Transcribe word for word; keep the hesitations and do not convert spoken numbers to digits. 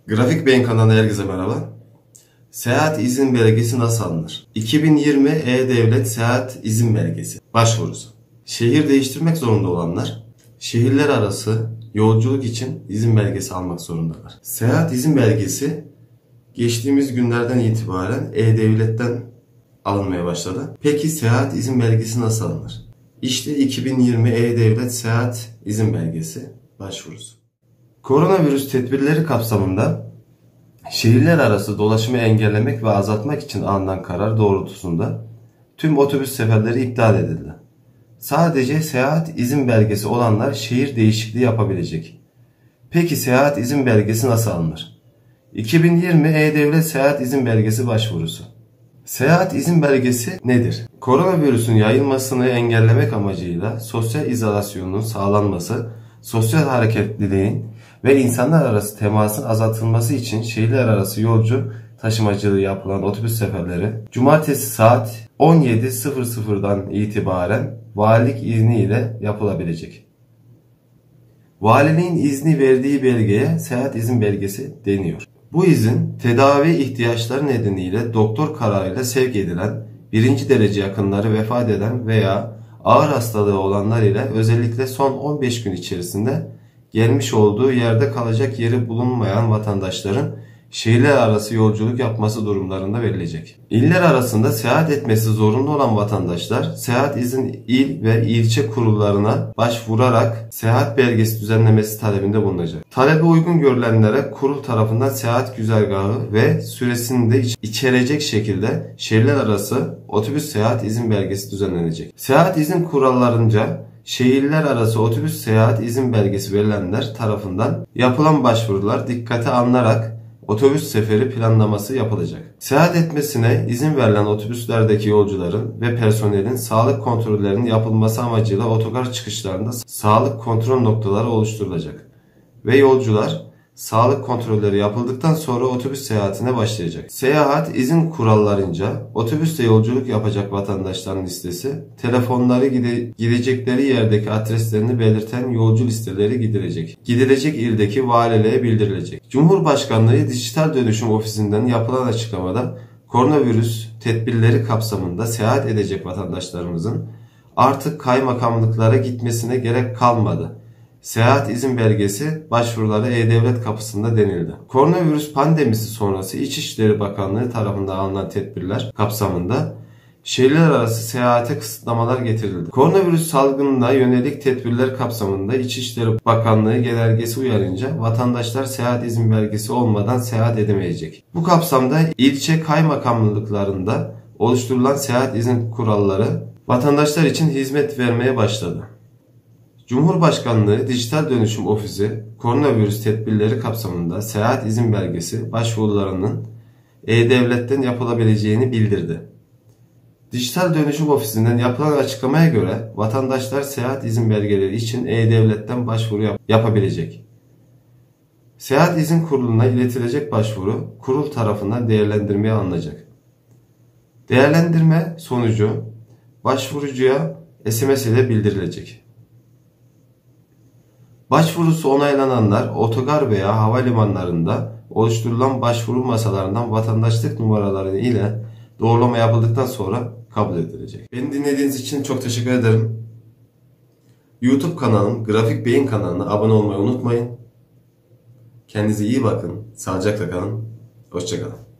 Grafik Beyin kanalına herkese merhaba. Seyahat izin belgesi nasıl alınır? iki bin yirmi E-Devlet Seyahat İzin Belgesi başvurusu. Şehir değiştirmek zorunda olanlar, şehirler arası yolculuk için izin belgesi almak zorundalar. Seyahat izin belgesi geçtiğimiz günlerden itibaren E-Devlet'ten alınmaya başladı. Peki seyahat izin belgesi nasıl alınır? İşte iki bin yirmi E-Devlet Seyahat İzin Belgesi başvurusu. Koronavirüs tedbirleri kapsamında şehirler arası dolaşımı engellemek ve azaltmak için alınan karar doğrultusunda tüm otobüs seferleri iptal edildi. Sadece seyahat izin belgesi olanlar şehir değişikliği yapabilecek. Peki seyahat izin belgesi nasıl alınır? iki bin yirmi E-Devlet Seyahat İzin Belgesi başvurusu. Seyahat izin belgesi nedir? Koronavirüsün yayılmasını engellemek amacıyla sosyal izolasyonun sağlanması, sosyal hareketliliğin ve insanlar arası temasın azaltılması için şehirler arası yolcu taşımacılığı yapılan otobüs seferleri cumartesi saat on yedi sıfır sıfırdan itibaren valilik izni ile yapılabilecek. Valiliğin izni verdiği belgeye seyahat izin belgesi deniyor. Bu izin tedavi ihtiyaçları nedeniyle doktor kararıyla sevk edilen, birinci derece yakınları vefat eden veya ağır hastalığı olanlar ile özellikle son on beş gün içerisinde gelmiş olduğu yerde kalacak yeri bulunmayan vatandaşların şehirler arası yolculuk yapması durumlarında verilecek. İller arasında seyahat etmesi zorunlu olan vatandaşlar seyahat izin il ve ilçe kurullarına başvurarak seyahat belgesi düzenlemesi talebinde bulunacak. Talebe uygun görülenlere kurul tarafından seyahat güzergahı ve süresini de içerecek şekilde şehirler arası otobüs seyahat izin belgesi düzenlenecek. Seyahat izin kurallarınca şehirler arası otobüs seyahat izin belgesi verilenler tarafından yapılan başvurular dikkate alınarak otobüs seferi planlaması yapılacak. Seyahat etmesine izin verilen otobüslerdeki yolcuların ve personelin sağlık kontrollerinin yapılması amacıyla otogar çıkışlarında sağlık kontrol noktaları oluşturulacak ve yolcular sağlık kontrolleri yapıldıktan sonra otobüs seyahatine başlayacak. Seyahat izin kurallarınca otobüste yolculuk yapacak vatandaşların listesi, telefonları gide gidecekleri yerdeki adreslerini belirten yolcu listeleri gidilecek. Gidilecek ildeki valiliğe bildirilecek. Cumhurbaşkanlığı Dijital Dönüşüm Ofisi'nden yapılan açıklamada koronavirüs tedbirleri kapsamında seyahat edecek vatandaşlarımızın artık kaymakamlıklara gitmesine gerek kalmadı. Seyahat izin belgesi başvuruları E-Devlet kapısında denildi. Koronavirüs pandemisi sonrası İçişleri Bakanlığı tarafından alınan tedbirler kapsamında şehirler arası seyahate kısıtlamalar getirildi. Koronavirüs salgınına yönelik tedbirler kapsamında İçişleri Bakanlığı genelgesi uyarınca vatandaşlar seyahat izin belgesi olmadan seyahat edemeyecek. Bu kapsamda ilçe kaymakamlıklarında oluşturulan seyahat izin kuralları vatandaşlar için hizmet vermeye başladı. Cumhurbaşkanlığı Dijital Dönüşüm Ofisi koronavirüs tedbirleri kapsamında seyahat izin belgesi başvurularının E-Devlet'ten yapılabileceğini bildirdi. Dijital Dönüşüm Ofisi'nden yapılan açıklamaya göre vatandaşlar seyahat izin belgeleri için E-Devlet'ten başvuru yap yapabilecek. Seyahat izin kuruluna iletilecek başvuru kurul tarafından değerlendirmeye alınacak. Değerlendirme sonucu başvurucuya S M S ile bildirilecek. Başvurusu onaylananlar otogar veya havalimanlarında oluşturulan başvuru masalarından vatandaşlık numaraları ile doğrulama yapıldıktan sonra kabul edilecek. Beni dinlediğiniz için çok teşekkür ederim. YouTube kanalım Grafik Beyin kanalına abone olmayı unutmayın. Kendinize iyi bakın. Sağlıcakla kalın. Hoşça kalın.